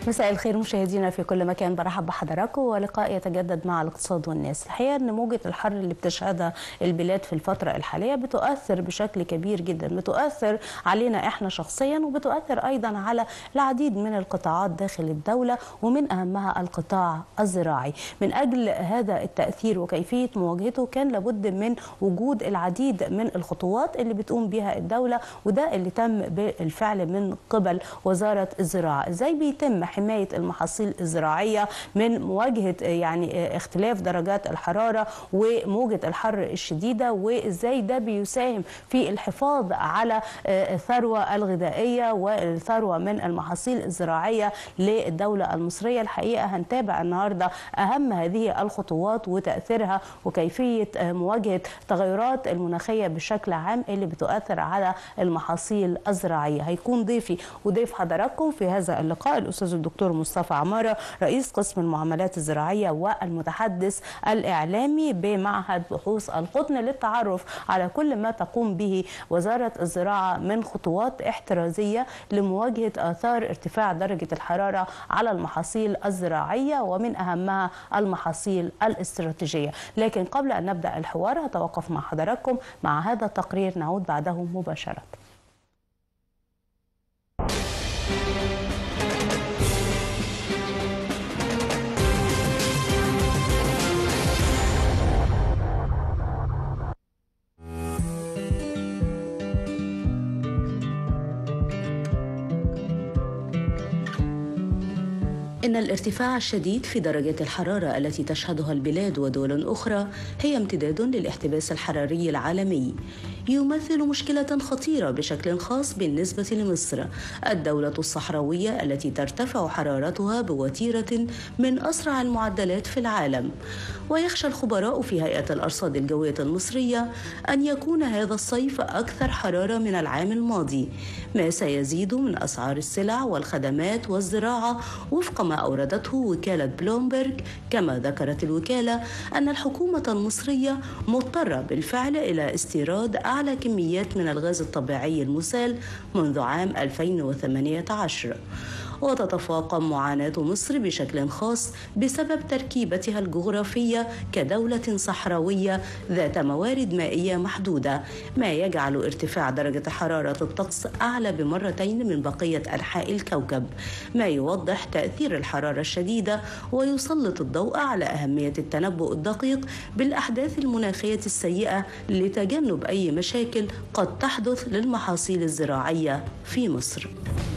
مساء الخير مشاهدينا في كل مكان، برحب بحضراتكم ولقاء يتجدد مع الاقتصاد والناس. الحقيقه ان موجه الحر اللي بتشهدها البلاد في الفتره الحاليه بتؤثر بشكل كبير جدا، بتؤثر علينا احنا شخصيا وبتؤثر ايضا على العديد من القطاعات داخل الدوله ومن اهمها القطاع الزراعي. من اجل هذا التاثير وكيفيه مواجهته كان لابد من وجود العديد من الخطوات اللي بتقوم بها الدوله، وده اللي تم بالفعل من قبل وزاره الزراعه. ازاي بيتم حماية المحاصيل الزراعية من مواجهة اختلاف درجات الحرارة وموجة الحر الشديدة، وإزاي ده بيساهم في الحفاظ على الثروة الغذائية والثروة من المحاصيل الزراعية للدولة المصرية. الحقيقة هنتابع النهاردة أهم هذه الخطوات وتأثيرها وكيفية مواجهة التغيرات المناخية بشكل عام اللي بتؤثر على المحاصيل الزراعية. هيكون ضيفي وضيف حضراتكم في هذا اللقاء الأستاذ الدكتور مصطفى عمارة، رئيس قسم المعاملات الزراعية والمتحدث الإعلامي بمعهد بحوث القطن، للتعرف على كل ما تقوم به وزارة الزراعة من خطوات احترازية لمواجهة آثار ارتفاع درجة الحرارة على المحاصيل الزراعية ومن أهمها المحاصيل الاستراتيجية. لكن قبل أن نبدأ الحوار هتوقف مع حضراتكم مع هذا التقرير، نعود بعده مباشرة. إن الارتفاع الشديد في درجات الحرارة التي تشهدها البلاد ودول أخرى هي امتداد للاحتباس الحراري العالمي، يمثل مشكلة خطيرة بشكل خاص بالنسبة لمصر، الدولة الصحراوية التي ترتفع حرارتها بوتيرة من أسرع المعدلات في العالم. ويخشى الخبراء في هيئة الأرصاد الجوية المصرية أن يكون هذا الصيف أكثر حرارة من العام الماضي، ما سيزيد من أسعار السلع والخدمات والزراعة وفق ما أوردته وكالة بلومبرج. كما ذكرت الوكالة أن الحكومة المصرية مضطرة بالفعل إلى استيراد أعلى كميات من الغاز الطبيعي المسال منذ عام 2018. وتتفاقم معاناة مصر بشكل خاص بسبب تركيبتها الجغرافية كدولة صحراوية ذات موارد مائية محدودة، ما يجعل ارتفاع درجة حرارة الطقس أعلى بمرتين من بقية أنحاء الكوكب، ما يوضح تأثير الحرارة الشديدة ويسلط الضوء على أهمية التنبؤ الدقيق بالأحداث المناخية السيئة لتجنب أي مشاكل قد تحدث للمحاصيل الزراعية في مصر.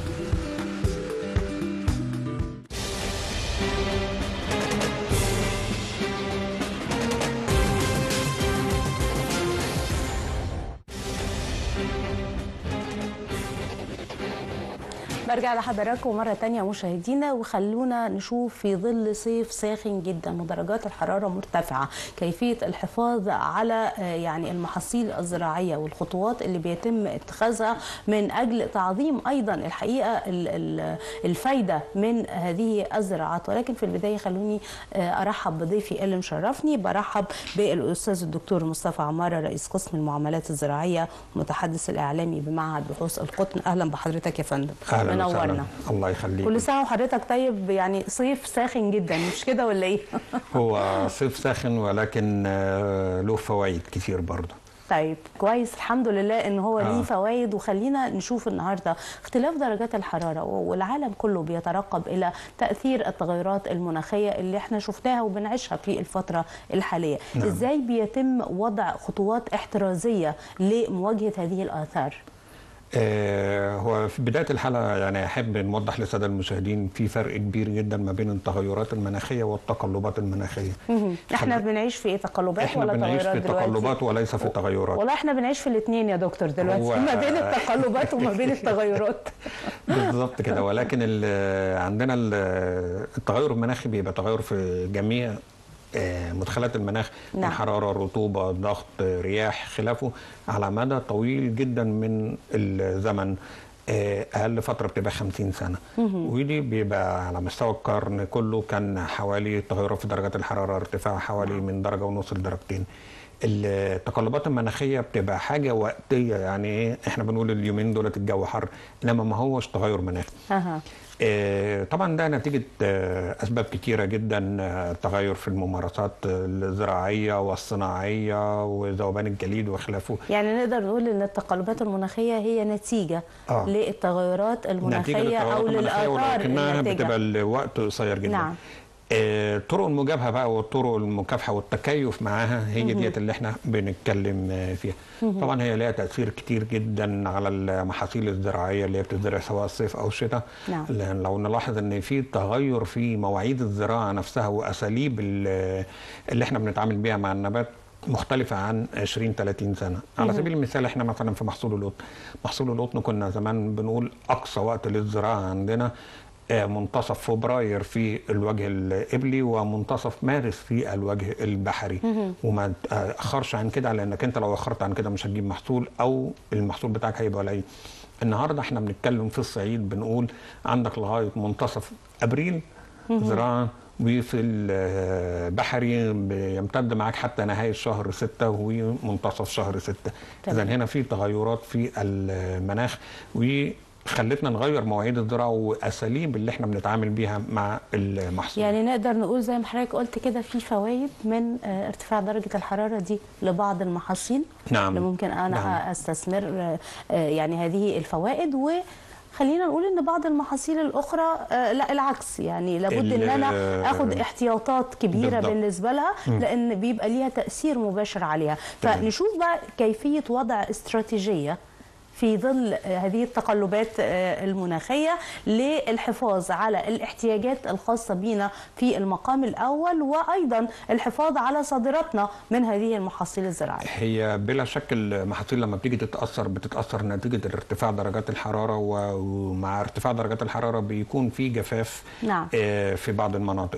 برجع لحضراتكم مرة تانية مشاهدينا، وخلونا نشوف في ظل صيف ساخن جدا ودرجات الحرارة مرتفعة كيفية الحفاظ على المحاصيل الزراعية والخطوات اللي بيتم اتخاذها من أجل تعظيم أيضا الحقيقة الفايدة من هذه الزراعات. ولكن في البداية خلوني أرحب بضيفي اللي مشرفني، برحب بالأستاذ الدكتور مصطفى عمارة، رئيس قسم المعاملات الزراعية ومتحدث الإعلامي بمعهد بحوث القطن. أهلا بحضرتك يا فندم. أهلا وسهلا. الله يخليك. كل سنة وحضرتك طيب. صيف ساخن جدا مش كده ولا ايه؟ هو صيف ساخن ولكن له فوائد كتير برضه. طيب كويس، الحمد لله ان هو ليه فوائد. وخلينا نشوف النهارده اختلاف درجات الحراره، والعالم كله بيترقب الى تاثير التغيرات المناخيه اللي احنا شفناها وبنعيشها في الفتره الحاليه. نعم. ازاي بيتم وضع خطوات احترازيه لمواجهه هذه الاثار؟ هو في بداية الحلقة أحب نوضح للسادة المشاهدين في فرق كبير جدا ما بين التغيرات المناخية والتقلبات المناخية. احنا بنعيش في تقلبات ولا تغيرات دلوقتي؟ احنا بنعيش في تقلبات وليس في تغيرات. والله احنا بنعيش في الاثنين يا دكتور دلوقتي، ما بين التقلبات وما بين التغيرات. بالظبط كده. ولكن عندنا التغير المناخي بيبقى تغير في جميع مدخلات المناخ. نعم. من حرارة، رطوبة، ضغط، رياح، خلافه على مدى طويل جدا من الزمن. أقل فترة بتبقى 50 سنة. ودي بيبقى على مستوى القرن كله كان حوالي تغيرات في درجات الحرارة ارتفاع حوالي من درجة ونص لدرجتين. التقلبات المناخيه بتبقى حاجه وقتيه، يعني ايه، احنا بنقول اليومين دولت الجو حر، انما ما هوش تغير مناخي. طبعا ده نتيجه اسباب كتيره جدا، تغير في الممارسات الزراعيه والصناعيه وذوبان الجليد وخلافه. يعني نقدر نقول ان التقلبات المناخيه هي نتيجه للتغيرات المناخيه او للاثار الناتجه، بتبقى الوقت قصير جدا. نعم. الطرق المجابهه بقى والطرق المكافحه والتكيف معاها هي ديت اللي احنا بنتكلم فيها. طبعا هي لها تاثير كتير جدا على المحاصيل الزراعيه اللي هي بتزرع سواء الصيف او الشتاء. نعم. لان لو نلاحظ ان في تغير في مواعيد الزراعه نفسها واساليب اللي احنا بنتعامل بيها مع النبات مختلفة عن 20-30 سنة. على سبيل المثال احنا مثلا في محصول القطن. محصول القطن كنا زمان بنقول أقصى وقت للزراعة عندنا منتصف فبراير في الوجه القبلي ومنتصف مارس في الوجه البحري، وما تأخرش عن كده، لأنك أنت لو أخرت عن كده مش هتجيب محصول أو المحصول بتاعك هيبقى قليل. النهارده احنا بنتكلم في الصعيد بنقول عندك لغاية منتصف أبريل زراعة، وفي البحري بيمتد معاك حتى نهاية شهر 6 ومنتصف شهر 6. إذن هنا في تغيرات في المناخ وخلتنا نغير مواعيد الزراعة وأساليب اللي احنا بنتعامل بيها مع المحصول. يعني نقدر نقول زي ما حضرتك قلت كده في فوائد من ارتفاع درجة الحرارة دي لبعض المحاصيل. نعم. اللي ممكن أنا أستثمر يعني هذه الفوائد. خلينا نقول ان بعض المحاصيل الاخرى لا العكس، يعني لابد ان انا اخد احتياطات كبيره بالضبط بالنسبه لها، لان بيبقى ليها تاثير مباشر عليها. فنشوف بقى كيفيه وضع استراتيجيه في ظل هذه التقلبات المناخية للحفاظ على الاحتياجات الخاصة بنا في المقام الأول، وأيضا الحفاظ على صادراتنا من هذه المحاصيل الزراعية. هي بلا شك المحاصيل لما بتيجي بتتأثر نتيجة ارتفاع درجات الحرارة، ومع ارتفاع درجات الحرارة بيكون في جفاف. نعم. في بعض المناطق.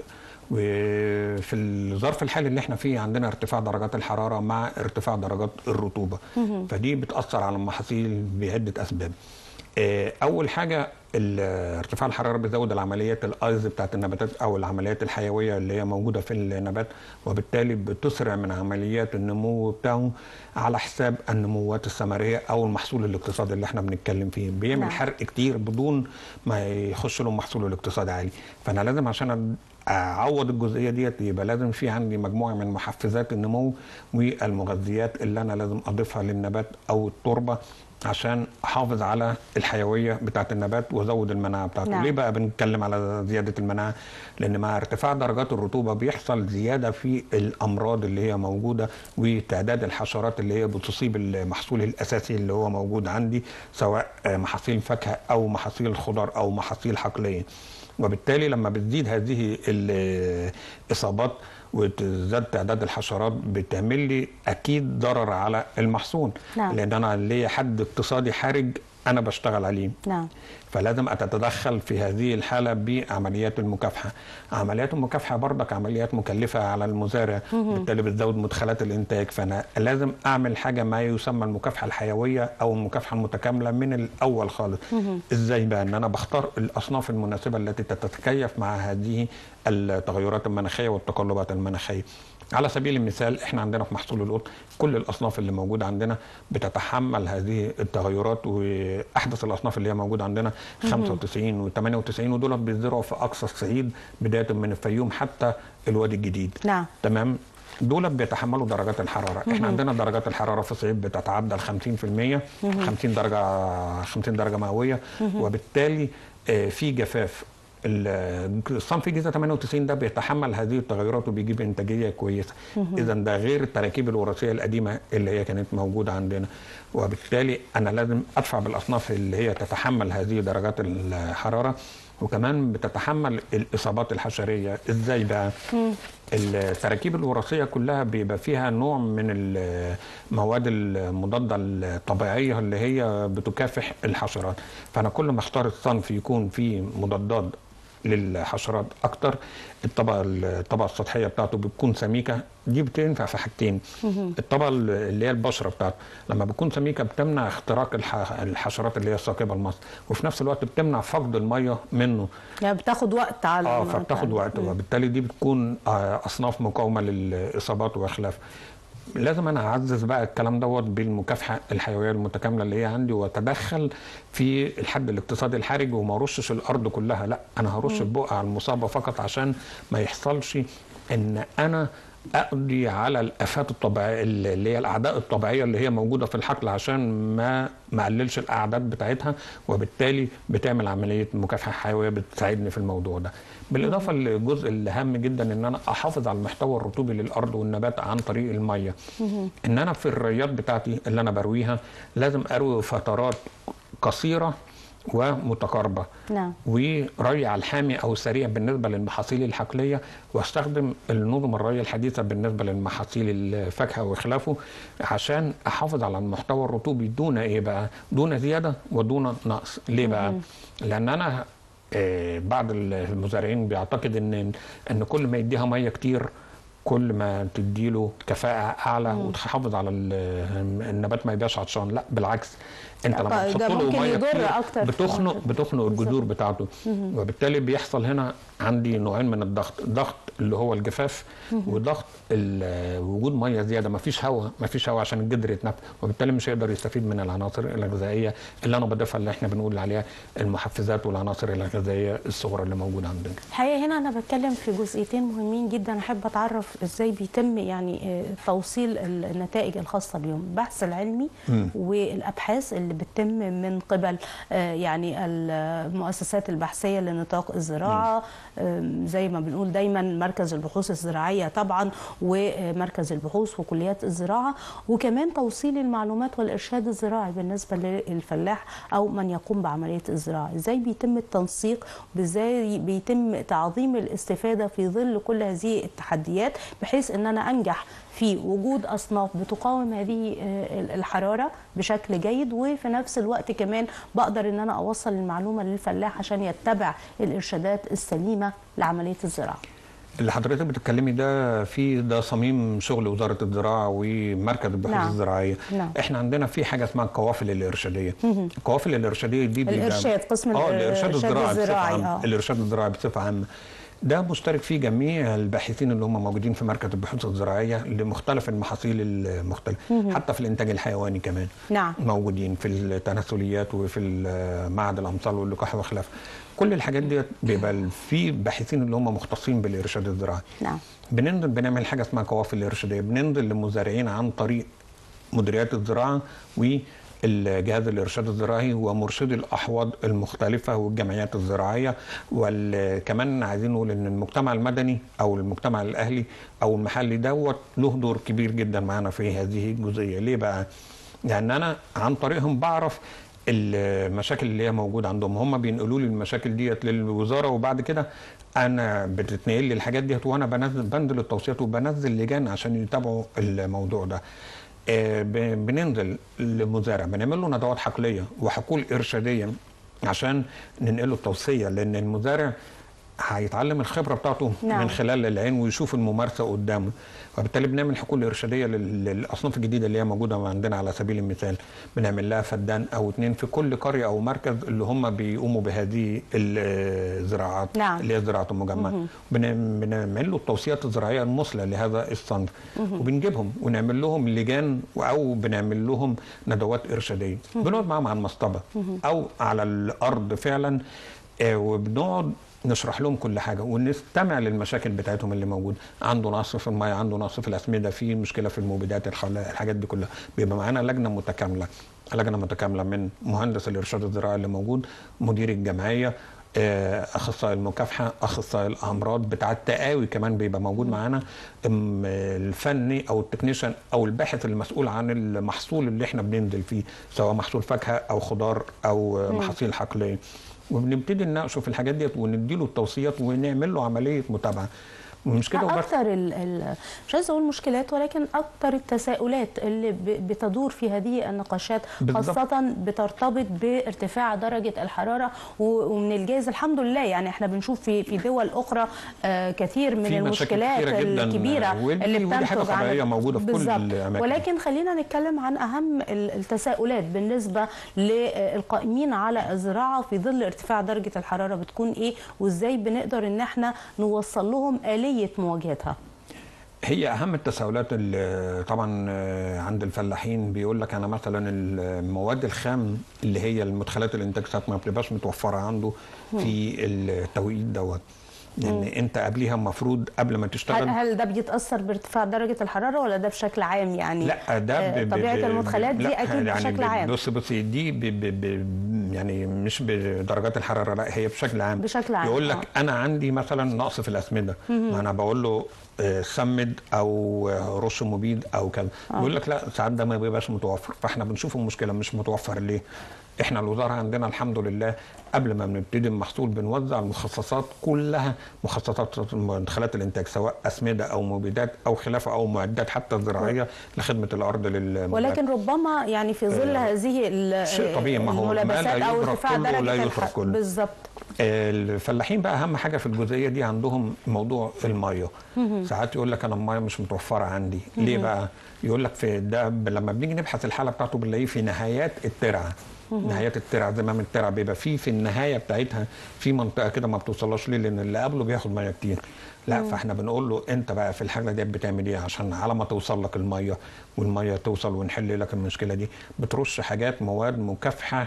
وفي الظرف الحالي اللي احنا فيه عندنا ارتفاع درجات الحرارة مع ارتفاع درجات الرطوبة، فدي بتأثر على المحاصيل بعدة أسباب. أول حاجة ارتفاع الحرارة بيزود العمليات الأيض بتاعت النباتات أو العمليات الحيوية اللي هي موجودة في النبات، وبالتالي بتسرع من عمليات النمو بتاعه على حساب النموات الثمرية أو المحصول الاقتصادي اللي احنا بنتكلم فيه. بيعمل حرق كتير بدون ما يخش له محصول الاقتصادي عالي. فأنا لازم عشان أعوض الجزئية ديت يبقى لازم في عندي مجموعة من محفزات النمو والمغذيات اللي أنا لازم أضيفها للنبات أو التربة عشان احافظ على الحيويه بتاعه النبات وازود المناعه بتاعته. نعم. ليه بقى بنتكلم على زياده المناعه؟ لان مع ارتفاع درجات الرطوبه بيحصل زياده في الامراض اللي هي موجوده وتعداد الحشرات اللي هي بتصيب المحصول الاساسي اللي هو موجود عندي، سواء محاصيل فاكهه او محاصيل خضر او محاصيل حقليه. وبالتالي لما بتزيد هذه الاصابات وتزداد تعداد الحشرات بتعمل لي اكيد ضرر على المحصول. نعم. لان انا ليا حد اقتصادي حرج انا بشتغل عليه. نعم. فلازم اتدخل في هذه الحاله بعمليات المكافحه. عمليات المكافحه برضك عمليات مكلفه على المزارع، بالتالي بتزود مدخلات الانتاج. فانا لازم اعمل حاجه ما يسمى المكافحه الحيويه او المكافحه المتكامله من الاول خالص. ازاي بقى؟ ان انا بختار الاصناف المناسبه التي تتكيف مع هذه التغيرات المناخيه والتقلبات المناخيه. على سبيل المثال احنا عندنا في محصول القطن كل الاصناف اللي موجوده عندنا بتتحمل هذه التغيرات، واحدث الاصناف اللي هي موجوده عندنا 95 و98 ودول بيزرعوا في اقصى الصعيد بدايه من الفيوم حتى الوادي الجديد. نعم. تمام. دول بيتحملوا درجات الحراره. احنا عندنا درجات الحراره في الصعيد بتتعدى ال 50%، 50 درجه مئويه، وبالتالي في جفاف. الصنف جيزه 98 ده بيتحمل هذه التغيرات وبيجيب انتاجيه كويسه. اذا ده غير التراكيب الوراثيه القديمه اللي هي كانت موجوده عندنا، وبالتالي انا لازم ادفع بالاصناف اللي هي تتحمل هذه درجات الحراره وكمان بتتحمل الاصابات الحشريه. ازاي بقى؟ التراكيب الوراثيه كلها بيبقى فيها نوع من المواد المضاده الطبيعيه اللي هي بتكافح الحشرات. فانا كل ما اختار الصنف يكون فيه مضادات للحشرات اكتر، الطبقه السطحيه بتاعته بتكون سميكه. دي بتنفع في حاجتين. الطبقه اللي هي البشره بتاعته لما بتكون سميكه بتمنع اختراق الحشرات اللي هي الثاقبه المصل، وفي نفس الوقت بتمنع فقد الميه منه. يعني بتاخد وقت على فبتاخد وقت، وبالتالي دي بتكون اصناف مقاومه للاصابات واخلافه. لازم انا اعزز بقى الكلام دوت بالمكافحه الحيويه المتكامله اللي هي عندي، واتدخل في الحد الاقتصادي الحرج، وما ارشش الارض كلها، لا انا هرش البقعه المصابه فقط، عشان ما يحصلش ان انا اقضي على الافات الطبيعيه اللي هي الاعداء الطبيعيه اللي هي موجوده في الحقل، عشان ما اقللش الاعداد بتاعتها، وبالتالي بتعمل عمليه مكافحه حيويه بتساعدني في الموضوع ده. بالاضافه للجزء الهام جدا ان انا احافظ على المحتوى الرطوبي للارض والنبات عن طريق الميه. ان انا في الريات بتاعتي اللي انا برويها لازم اروي فترات قصيره ومتقاربه. نعم. وري على الحامي او السريع بالنسبه للمحاصيل الحقليه، واستخدم النظم الري الحديثه بالنسبه للمحاصيل الفاكهه وخلافه، عشان احافظ على المحتوى الرطوبي دون ايه بقى؟ دون زياده ودون نقص. ليه بقى؟ لان انا بعض المزارعين بيعتقد ان كل ما يديها ميه كتير كل ما تديله كفاءه اعلى وتحافظ على النبات ما يبقاش عطشان. لا بالعكس، انت لما تحط له ميه كتير بتخنق الجذور بتاعته، وبالتالي بيحصل هنا عندي نوعين من الضغط، ضغط اللي هو الجفاف، وضغط وجود ميه زياده، ما فيش هواء عشان الجذر يتنفس، وبالتالي مش هيقدر يستفيد من العناصر الغذائيه اللي انا بضيفها، اللي احنا بنقول عليها المحفزات والعناصر الغذائيه الصغرى اللي موجوده عندنا. الحقيقه هنا انا بتكلم في جزئيتين مهمين جدا، احب اتعرف ازاي بيتم يعني توصيل النتائج الخاصه بيهم، البحث العلمي والابحاث اللي بتتم من قبل يعني المؤسسات البحثيه لنطاق الزراعه، زي ما بنقول دايما مركز البحوث الزراعيه طبعا، ومركز البحوث وكليات الزراعه، وكمان توصيل المعلومات والارشاد الزراعي بالنسبه للفلاح او من يقوم بعمليه الزراعه. ازاي بيتم التنسيق، وازاي بيتم تعظيم الاستفاده في ظل كل هذه التحديات، بحيث ان انا انجح في وجود أصناف بتقاوم هذه الحرارة بشكل جيد، وفي نفس الوقت كمان بقدر أن أنا أوصل المعلومة للفلاح عشان يتبع الإرشادات السليمة لعملية الزراعة. اللي حضرتك بتتكلمي ده صميم شغل وزارة الزراعة ومركز البحوث الزراعية. احنا عندنا في حاجة اسمها القوافل الإرشادية. القوافل الإرشادية دي الإرشاد قسم الإرشاد الزراعي الإرشاد الزراعي بصفة عامة، ده مشترك فيه جميع الباحثين اللي هم موجودين في مركز البحوث الزراعية لمختلف المحاصيل المختلفة، حتى في الإنتاج الحيواني كمان. نعم. موجودين في التناسليات وفي معهد الأمصال واللقاح وخلافه. كل الحاجات دي بيبقى في باحثين اللي هم مختصين بالإرشاد الزراعي. نعم. بننزل بنعمل حاجة اسمها قوافل إرشادية، بننزل للمزارعين عن طريق مديريات الزراعة والجهاز الإرشاد الزراعي ومرشدي الأحواض المختلفة والجمعيات الزراعية. وكمان عايزين نقول إن المجتمع المدني أو المجتمع الأهلي أو المحلي دوت له دور كبير جدا معنا في هذه الجزئية. ليه بقى؟ لأن أنا عن طريقهم بعرف المشاكل اللي هي موجوده عندهم، هم بينقلوا لي المشاكل ديت للوزاره، وبعد كده انا بتتنقل لي الحاجات ديت، وانا بنزل التوصيات وبنزل لجان عشان يتابعوا الموضوع ده. بننزل للمزارع بنعمل له ندوات حقليه وحقول ارشاديه عشان ننقل له التوصيه، لان المزارع هيتعلم الخبره بتاعته من خلال العين ويشوف الممارسه قدامه. وبالتالي بنعمل حقول ارشاديه للاصناف الجديده اللي هي موجوده عندنا. على سبيل المثال بنعمل لها فدان او 2 في كل قريه او مركز اللي هم بيقوموا بهذه الزراعات. نعم. اللي هي زراعه المجمع. بنعمل له التوصيات الزراعيه المثلى لهذا الصنف، وبنجيبهم ونعمل لهم لجان او بنعمل لهم ندوات ارشاديه. بنقعد معاهم على المصطبه او على الارض فعلا، وبنقعد نشرح لهم كل حاجه ونستمع للمشاكل بتاعتهم اللي موجوده. عنده نقص في الميه، عنده نقص في الاسمده، في مشكله في المبيدات، الحاجات دي كلها. بيبقى معانا لجنه متكامله من مهندس الارشاد الزراعي اللي موجود، مدير الجمعيه، اخصائي المكافحه، اخصائي الامراض بتاع التقاوي كمان بيبقى موجود معانا، الفني او التكنيشن او الباحث المسؤول عن المحصول اللي احنا بننزل فيه، سواء محصول فاكهه او خضار او محاصيل حقليه. وبنبتدي نناقشه في الحاجات ديت ونديله التوصيات ونعمل له عمليه متابعه. مش كده وبس. اكتر مش عايزه اقول مشكلات، ولكن اكتر التساؤلات اللي بتدور في هذه النقاشات خاصه بترتبط بارتفاع درجه الحراره، ومن الجايز الحمد لله يعني احنا بنشوف في دول اخرى كثير من المشكلات الكبيره اللي بتنتج عن موجوده في كل الاماكن. ولكن خلينا نتكلم عن اهم التساؤلات بالنسبه للقائمين على الزراعه في ظل ارتفاع درجه الحراره بتكون ايه، وازاي بنقدر ان احنا نوصل لهم آلية مواجهتها. هي اهم التساؤلات اللي طبعا عند الفلاحين بيقول لك انا مثلا المواد الخام اللي هي المدخلات الانتاج ساعات ما بتبقاش متوفره عنده في التوقيت دوت. يعني انت قبليها المفروض قبل ما تشتغل. هل ده بيتاثر بارتفاع درجه الحراره ولا ده بشكل عام يعني؟ لا ده طبيعه المدخلات دي اكيد يعني بشكل عام. بصي دي يعني مش بدرجات الحراره، لا هي بشكل عام. بشكل عام يقول لك انا عندي مثلا نقص في الاسمده، ما انا بقول له سمد او رش مبيد او كذا، يقول لك لا ساعات ده ما بيبقاش متوفر. فاحنا بنشوف المشكله مش متوفر ليه. احنا الوزاره عندنا الحمد لله قبل ما بنبتدي المحصول بنوزع المخصصات كلها، مخصصات مدخلات الانتاج سواء اسمده او مبيدات او خلافه او معدات حتى الزراعيه لخدمه الارض ولكن ربما يعني في ظل هذه شيء طبيعي، ما هو الملابسات او ارتفاع درجه الحراره بالظبط. الفلاحين بقى اهم حاجه في الجزئيه دي عندهم موضوع الميه. ساعات يقول لك انا الميه مش متوفره عندي. ليه بقى؟ يقول لك في ده لما بنيجي نبحث الحاله بتاعته بنلاقيه في نهايات الترعه. نهايات الترعه زمام الترعه بيبقى في النهايه بتاعتها في منطقه كده ما بتوصلهاش ليه؟ لان اللي قبله بياخد ميه كتير. لا فاحنا بنقول له انت بقى في الحاله دي بتعمل ايه عشان على ما توصل لك الميه والميه توصل ونحل لك المشكله دي؟ بترش حاجات مواد مكافحه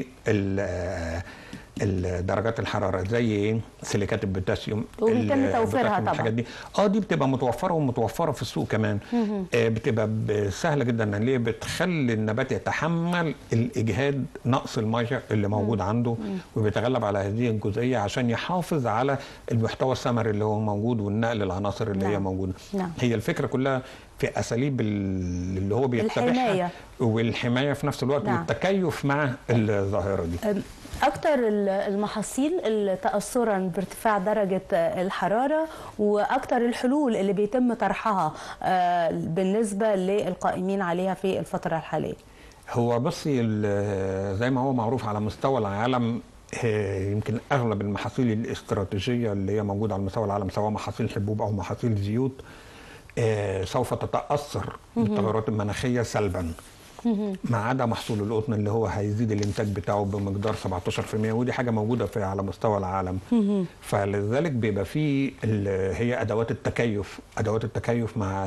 درجات الحراره زي ايه؟ سيليكات البوتاسيوم ويتم توفيرها طبعا. الحاجات دي دي بتبقى متوفره ومتوفره في السوق كمان. بتبقى سهله جدا. ليه؟ بتخلي النبات يتحمل الاجهاد نقص الميه اللي موجود عنده وبيتغلب على هذه الجزئيه عشان يحافظ على المحتوى الثمري اللي هو موجود والنقل العناصر اللي هي موجوده. هي الفكره كلها في اساليب اللي هو بيتبعها والحمايه في نفس الوقت والتكيف مع الظاهره دي. أكثر المحاصيل تأثرا بارتفاع درجة الحرارة وأكثر الحلول اللي بيتم طرحها بالنسبة للقائمين عليها في الفترة الحالية. هو بصي زي ما هو معروف على مستوى العالم يمكن أغلب المحاصيل الاستراتيجية اللي هي موجودة على مستوى العالم سواء محاصيل حبوب أو محاصيل زيوت سوف تتأثر بالتغيرات المناخية سلبا، ما عدا محصول القطن اللي هو هيزيد الانتاج بتاعه بمقدار 17% ودي حاجه موجوده على مستوى العالم. فلذلك بيبقى فيه هي ادوات التكيف مع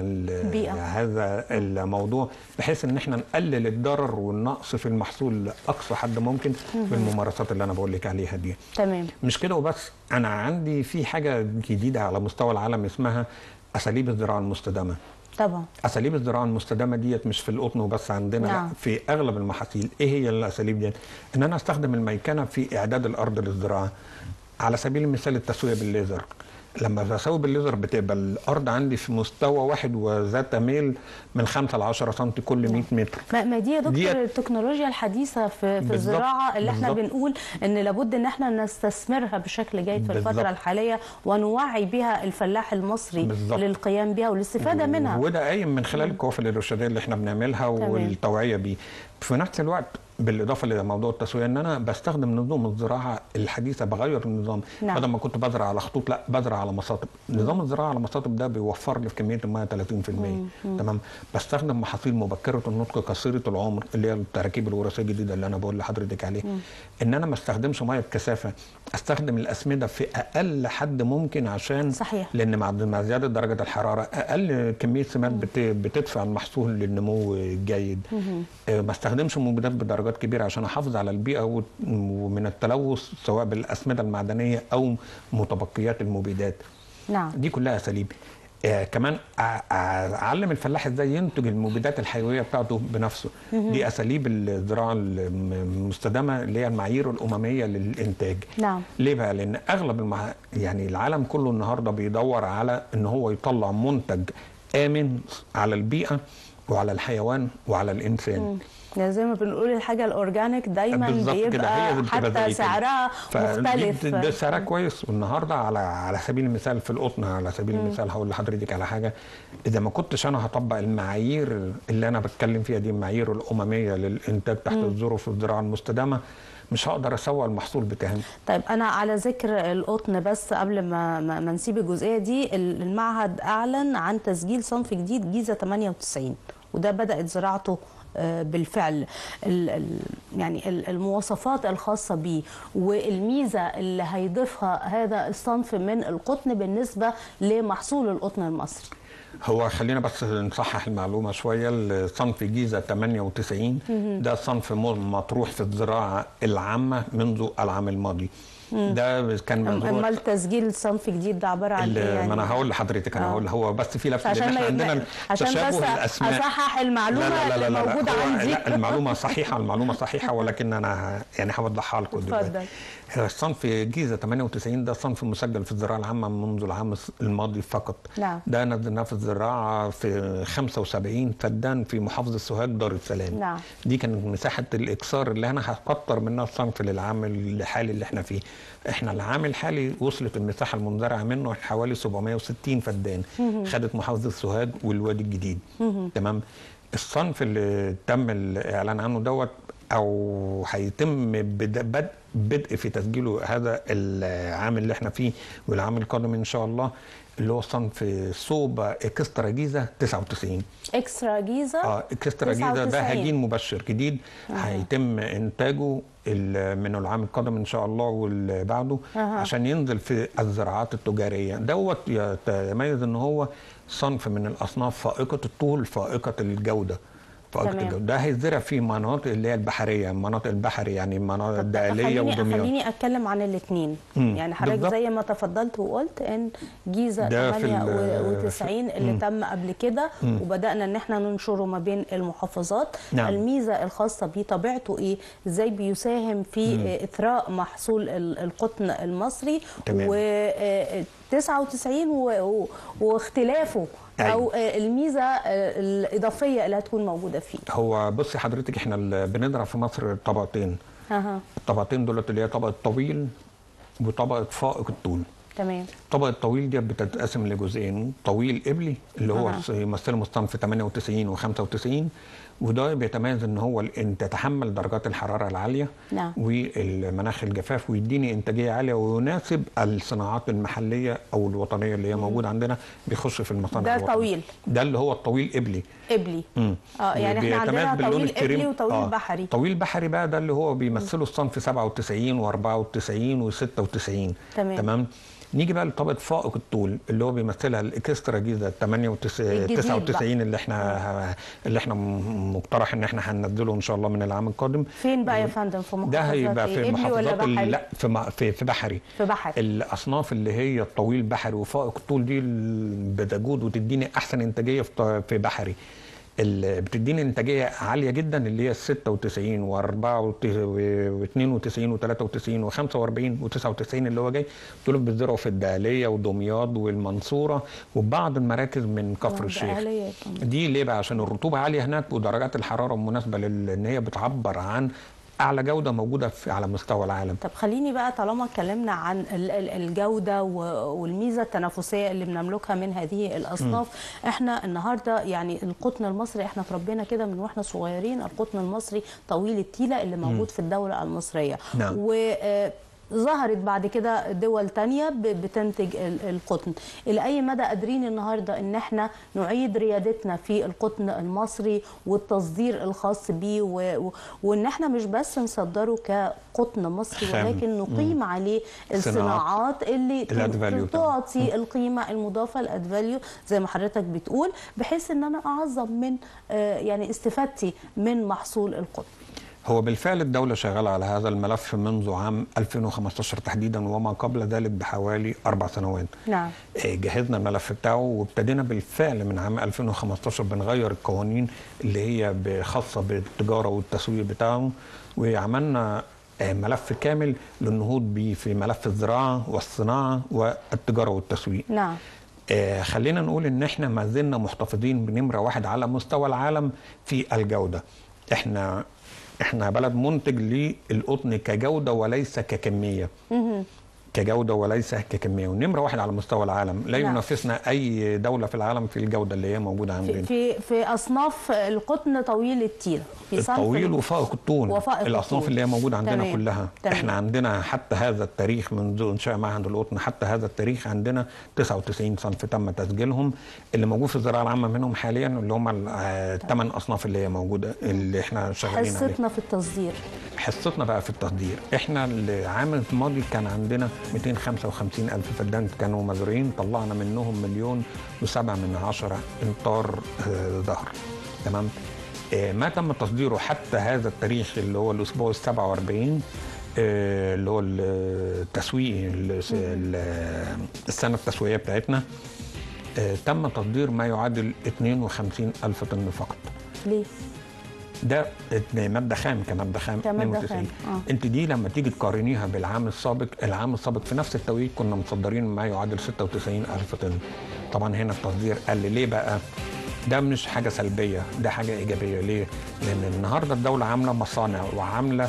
هذا الموضوع بحيث ان احنا نقلل الضرر والنقص في المحصول لاقصى حد ممكن بالممارسات اللي انا بقول لك عليها دي. تمام. مش كده وبس، انا عندي في حاجه جديده على مستوى العالم اسمها اساليب الزراعه المستدامه. طبعا. اساليب الزراعه المستدامه ديت مش في القطن وبس عندنا، لا في اغلب المحاصيل. ايه هي الاساليب دي؟ ان انا استخدم الميكنه في اعداد الارض للزراعه. على سبيل المثال التسويه بالليزر. لما بسوي بالليزر بتبقى الارض عندي في مستوى واحد وذات ميل من 5 ل 10 سم كل 100 متر. ما دي يا دكتور التكنولوجيا الحديثه في الزراعه اللي احنا بنقول ان لابد ان احنا نستثمرها بشكل جيد في الفتره الحاليه ونوعي بها الفلاح المصري للقيام بها والاستفاده منها. وده قايم من خلال القوافل الارشاديه اللي احنا بنعملها والتوعيه بيه. في نفس الوقت بالاضافه لموضوع التسويه ان انا بستخدم نظم الزراعه الحديثه، بغير النظام. بدل ما كنت بزرع على خطوط لا بزرع على مساطب. نظام الزراعه على مساطب ده بيوفر لي في كميه الميه 30%. تمام. بستخدم محاصيل مبكره النضج قصيره العمر اللي هي التراكيب الوراثيه الجديده اللي انا بقول لحضرتك عليها. ان انا ما استخدمش ميه بكثافه، استخدم الاسمده في اقل حد ممكن عشان لان مع زياده درجه الحراره اقل كميه سماد بتدفع المحصول للنمو الجيد. ما استخدمش مبيدات بدرجات كبيره عشان احافظ على البيئه ومن التلوث سواء بالاسمده المعدنيه او متبقيات المبيدات. دي كلها اساليب. كمان اعلم الفلاح ازاي ينتج المبيدات الحيويه بتاعته بنفسه. دي اساليب الزراعه المستدامه اللي هي المعايير الامميه للانتاج. ليه بقى؟ لان اغلب يعني العالم كله النهارده بيدور على ان هو يطلع منتج امن على البيئه وعلى الحيوان وعلى الانسان. يعني زي ما بنقول الحاجه الاورجانيك دايما بيبقى حتى سعرها مختلف. ده سعرها كويس. والنهارده على سبيل المثال في القطن، على سبيل المثال هقول لحضرتك على حاجه، اذا ما كنتش انا هطبق المعايير اللي انا بتكلم فيها دي المعايير الامميه للانتاج تحت الظروف الزراعه المستدامه مش هقدر اسوق المحصول بتاعي. طيب انا على ذكر القطن بس قبل ما نسيب الجزئيه دي، المعهد اعلن عن تسجيل صنف جديد جيزه 98 وده بدات زراعته بالفعل يعني المواصفات الخاصة به والميزة اللي هيضيفها هذا الصنف من القطن بالنسبة لمحصول القطن المصري؟ هو خلينا بس نصحح المعلومة شوية. الصنف جيزة 98 ده صنف مطروح في الزراعة العامة منذ العام الماضي. ده كان امال تسجيل صنف جديد ده عباره عن ايه يعني؟ ما انا هقول لحضرتك، انا هقول هو بس في لفه عشان عندنا تشابه الاسماء. اصحح المعلومه اللي موجوده عندي. لا المعلومه صحيحه ولكن انا يعني هوضحها لكم دلوقتي. الصنف جيزه 98 ده صنف مسجل في الزراعه العامه منذ العام الماضي فقط. نعم. ده نزلناه في الزراعه في 75 فدان في محافظه سوهاج دار السلام. نعم. دي كانت مساحه الاكسار اللي انا هكتر منها الصنف للعام الحالي اللي احنا فيه. احنا العام الحالي وصلت المساحه المنزرعه منه حوالي 760 فدان. خدت محافظه سوهاج والوادي الجديد. تمام. الصنف اللي تم الاعلان عنه دوت او هيتم بدء في تسجيله هذا العام اللي احنا فيه والعام القادم ان شاء الله، اللي هو صنف سوبا اكسترا جيزه 99. اكسترا جيزه؟ اكسترا جيزه ده هجين مبشر جديد هيتم انتاجه من العام القادم ان شاء الله واللي بعده عشان ينزل في الزراعات التجاريه. دوت يتميز ان هو صنف من الاصناف فائقه الطول فائقه الجوده. ده هيزرع في مناطق اللي هي البحريه، مناطق البحري يعني مناطق الدقهليه ودمياط. خليني اتكلم عن الاثنين. يعني حضرتك زي ما تفضلت وقلت ان جيزه 98 اللي تم قبل كده وبدانا ان احنا ننشره ما بين المحافظات. نعم. الميزه الخاصه بيه طبيعته ايه؟ ازاي بيساهم في اثراء محصول القطن المصري؟ و 99 واختلافه او الميزه الاضافيه اللي هتكون موجوده فيه. هو بصي حضرتك احنا بنزرع في مصر طبقتين. الطبقتين دولت اللي هي طبقه طويل وطبقه فائق الطول. تمام. الطبقه الطويل دي بتتقسم لجزئين، طويل قبلي اللي هو يمثله مصنف 98 و95 وده بيتميز ان هو تتحمل درجات الحراره العاليه. نعم. والمناخ الجفاف ويديني انتاجيه عاليه ويناسب الصناعات المحليه او الوطنيه اللي هي موجوده عندنا بيخش في المصانع ده الوطنية. طويل. ده اللي هو الطويل قبلي. يعني احنا عندنا طويل قبلي وطويل بحري. طويل بحري بقى ده اللي هو بيمثله الصنف 97 و94 و96. تمام. نيجي بقى لطبقه فائق الطول اللي هو بيمثلها الاكسترا جيزه 99 اللي احنا مقترح ان احنا هننزله ان شاء الله من العام القادم. فين بقى يا فندم؟ في محافظات ده هيبقى في محافظات لا في بحري. في بحري. الاصناف اللي هي الطويل بحري وفائق الطول دي بتجود وتديني احسن انتاجيه في بحري. اللي بتديني انتاجيه عاليه جدا اللي هي 96 و92 و93 و95 و99 اللي هو جاي دول بيزرعوا في الدقهليه ودمياط والمنصوره وبعض المراكز من كفر الشيخ. دي ليه بقى؟ عشان الرطوبه عاليه هناك ودرجات الحراره مناسبه لان هي بتعبر عن اعلى جوده موجوده على مستوى العالم. طب خليني بقى طالما اتكلمنا عن الجوده والميزه التنافسيه اللي بنملكها من هذه الاصناف، احنا النهارده يعني القطن المصري احنا اتربينا كده من واحنا صغيرين، القطن المصري طويل التيله اللي موجود في الدوله المصريه. نعم. ظهرت بعد كده دول تانية بتنتج القطن. إلى أي مدى قادرين النهاردة إن احنا نعيد ريادتنا في القطن المصري والتصدير الخاص بيه وإن احنا مش بس نصدره كقطن مصري ولكن نقيم عليه الصناعات اللي تعطي القيمة المضافة الاد فاليو زي ما حضرتك بتقول، بحيث إن أنا أعظم من يعني استفادتي من محصول القطن. هو بالفعل الدولة شغالة على هذا الملف منذ عام 2015 تحديدا وما قبل ذلك بحوالي 4 سنوات. نعم. جهزنا الملف بتاعه وابتدينا بالفعل من عام 2015 بنغير القوانين اللي هي خاصة بالتجارة والتسويق بتاعه وعملنا ملف كامل للنهوض به في ملف الزراعة والصناعة والتجارة والتسويق. نعم. خلينا نقول ان احنا ما زلنا محتفظين بنمرة 1 على مستوى العالم في الجودة. احنا بلد منتج للقطن كجودة وليس ككمية. كجوده وليس ككميه، ونمره واحد على مستوى العالم، لا ينافسنا اي دوله في العالم في الجوده اللي هي موجوده عندنا. في اصناف القطن طويل التيله، في صنف الطويل وفائق الطول، الاصناف اللي هي موجوده عندنا تمام. كلها. تمام. احنا عندنا حتى هذا التاريخ منذ انشاء معهد القطن حتى هذا التاريخ عندنا 99 صنف تم تسجيلهم، اللي موجود في الزراعه العامه منهم حاليا اللي هم الثمان اصناف اللي هي موجوده اللي احنا شغالين عليها. حصتنا في التصدير، حصتنا بقى في التصدير، احنا العام الماضي كان عندنا 255 ألف فدان كانوا مزروعين، طلعنا منهم 1,000,007 امتار ظهر. تمام. ما تم تصديره حتى هذا التاريخ اللي هو الاسبوع ال47 اللي هو التسويق السنه التسويقيه بتاعتنا، تم تصدير ما يعادل 52 ألف طن فقط. ليه؟ ده ماده خام كماده خام 92. انت دي لما تيجي تقارنيها بالعام السابق، العام السابق في نفس التوقيت كنا مصدرين ما يعادل 96 ألف طن. طبعا هنا التصدير قل. ليه بقى؟ ده مش حاجه سلبيه، ده حاجه ايجابيه. ليه؟ لان النهارده الدوله عامله مصانع وعامله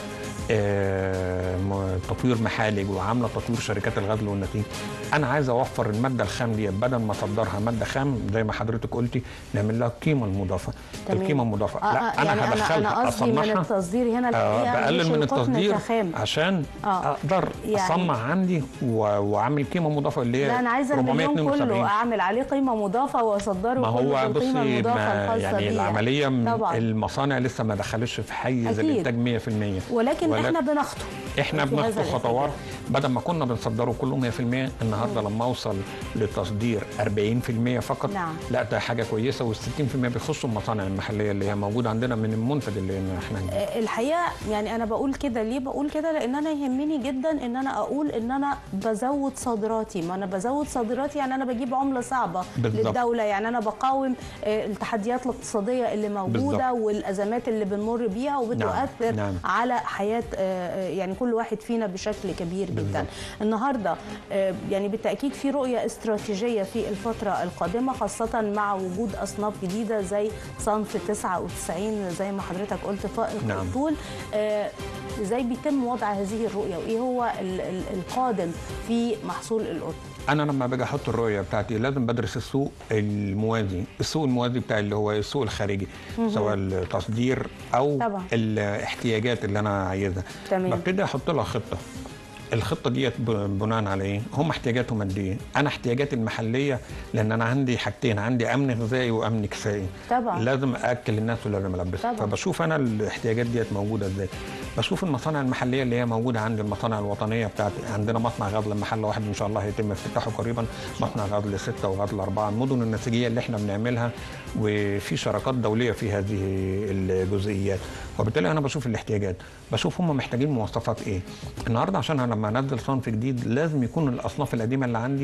تطوير محالج وعامله تطوير شركات الغزل والنسيج. انا عايز اوفر الماده الخام دي، بدل ما اصدرها ماده خام زي ما حضرتك قلتي نعمل لها القيمه المضافه. القيمه المضافه لا يعني انا هدخلها انا قصدي من التصدير هنا الحقيقه بقلل من التصدير عشان اقدر يعني اصنع عندي واعمل قيمه مضافه اللي هي لا انا عايزه المليون كله اعمل عليه قيمه مضافه واصدره. ما هو بالقيمه المضافه الخاصه يعني العمليه المصانع لسه ما دخلتش في حيز الانتاج 100%، ولكن احنا بنخطو خطوات. بدل ما كنا بنصدره كله 100%، النهارده لما اوصل لتصدير 40% فقط لا ده حاجه كويسه، وال60% بيخشوا المصانع المحليه اللي هي موجوده عندنا من المنتج اللي احنا الحقيقه يعني انا بقول كده ليه؟ بقول كده لان انا يهمني جدا ان انا اقول ان انا بزود صادراتي. ما انا بزود صادراتي يعني انا بجيب عمله صعبه للدوله، يعني انا بقاوم التحديات الاقتصاديه اللي موجوده والازمات اللي بنمر بيها وبتؤثر على حياه يعني كل واحد فينا بشكل كبير جدا. النهارده يعني بالتاكيد في رؤيه استراتيجيه في الفتره القادمه، خاصه مع وجود اصناف جديده زي صنف 99 زي ما حضرتك قلت فائق الطول. ازاي بيتم وضع هذه الرؤيه وايه هو القادم في محصول القطن؟ انا لما باجي احط الرؤيه بتاعتي لازم بدرس السوق الموازي، بتاعي اللي هو السوق الخارجي سواء التصدير او الاحتياجات اللي انا عايزها. ببتدي احط لها خطه. الخطه ديت بناء على ايه؟ هم احتياجاتهم قد ايه؟ انا احتياجاتي المحليه، لان انا عندي حاجتين، عندي امن غذائي وامن كسائي. لازم اكل الناس ولازم البسهم. فبشوف انا الاحتياجات ديت موجوده ازاي. بشوف المصانع المحليه اللي هي موجوده عندي، المصانع الوطنيه بتاعتي. عندنا مصنع غزل محل واحد ان شاء الله هيتم افتتاحه قريبا، مصنع غزل 6 وغزل 4. المدن النسيجيه اللي احنا بنعملها وفي شراكات دوليه في هذه الجزئيات، وبالتالي انا بشوف الاحتياجات، بشوف هم محتاجين مواصفات ايه. النهارده عشان انا لما انزل صنف جديد لازم يكون الاصناف القديمه اللي عندي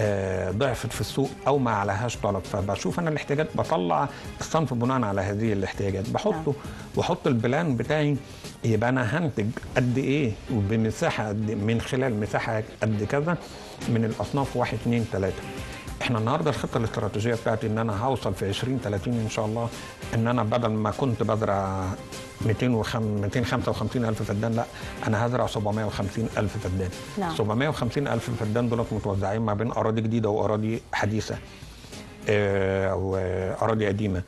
ضعفت في السوق او ما عليهاش طلب، فبشوف انا الاحتياجات، بطلع الصنف بناء على هذه الاحتياجات، بحطه واحط البلان بتاعي، يبقى انا هنتج قد ايه وبمساحه من خلال مساحه قد كذا من الاصناف 1 2 3. احنا النهارده الخطه الاستراتيجيه بتاعتي ان انا هوصل في 2030 ان شاء الله ان انا بدل ما كنت بزرع 255 ألف فدان، لا انا هزرع 750 ألف فدان. 750 ألف فدان دول متوزعين ما بين اراضي جديده واراضي حديثه واراضي قديمه.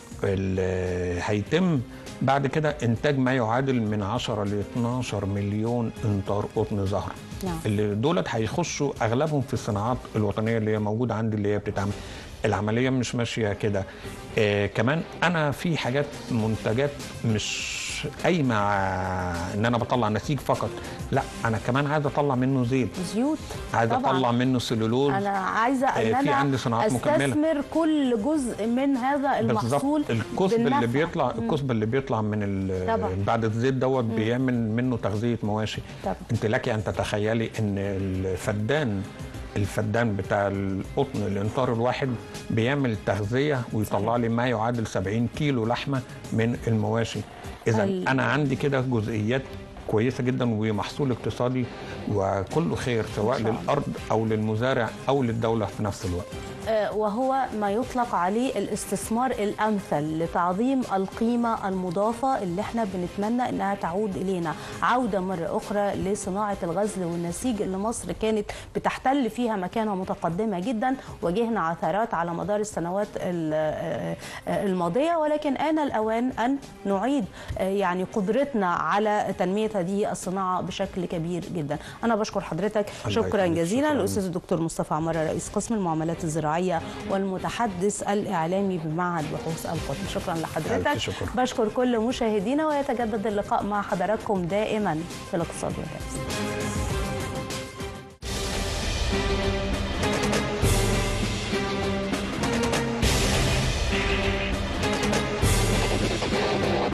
هيتم بعد كده انتاج ما يعادل من 10 ل 12 مليون امتار قطن زهر. اللي دولت هيخشوا اغلبهم في الصناعات الوطنيه اللي هي موجوده عندي اللي هي بتتعمل. العمليه مش ماشيه كده. كمان انا في حاجات منتجات مش قايمه ان انا بطلع نسيج فقط، لا انا كمان عايز اطلع منه زيوت، عايز اطلع منه سلولوز. انا عايزه ان انا عندي صناعات استثمر كل جزء من هذا المحصول. الكسب اللي بيطلع من بعد الزيت دوت بيعمل منه تغذيه مواشي. انت لك ان تتخيلي ان الفدان بتاع القطن الامتار الواحد بيعمل تغذيه ويطلع لي ما يعادل 70 كيلو لحمه من المواشي. اذا انا عندي كده جزئيات كويسه جدا ومحصول اقتصادي وكله خير سواء للارض او للمزارع او للدوله في نفس الوقت. وهو ما يطلق عليه الاستثمار الأمثل لتعظيم القيمة المضافة اللي احنا بنتمنى انها تعود إلينا، عودة مرة أخرى لصناعة الغزل والنسيج اللي مصر كانت بتحتل فيها مكانة متقدمة جدا. واجهنا عثرات على مدار السنوات الماضية، ولكن آن الأوان أن نعيد يعني قدرتنا على تنمية هذه الصناعة بشكل كبير جدا. أنا بشكر حضرتك شكرا جزيلا الأستاذ الدكتور مصطفى عمارة، رئيس قسم المعاملات الزراعية والمتحدث الإعلامي بمعهد بحوث القطن. شكرا لحضرتك. بشكر كل مشاهدينا، ويتجدد اللقاء مع حضراتكم دائما في الاقتصاد والرئاسة.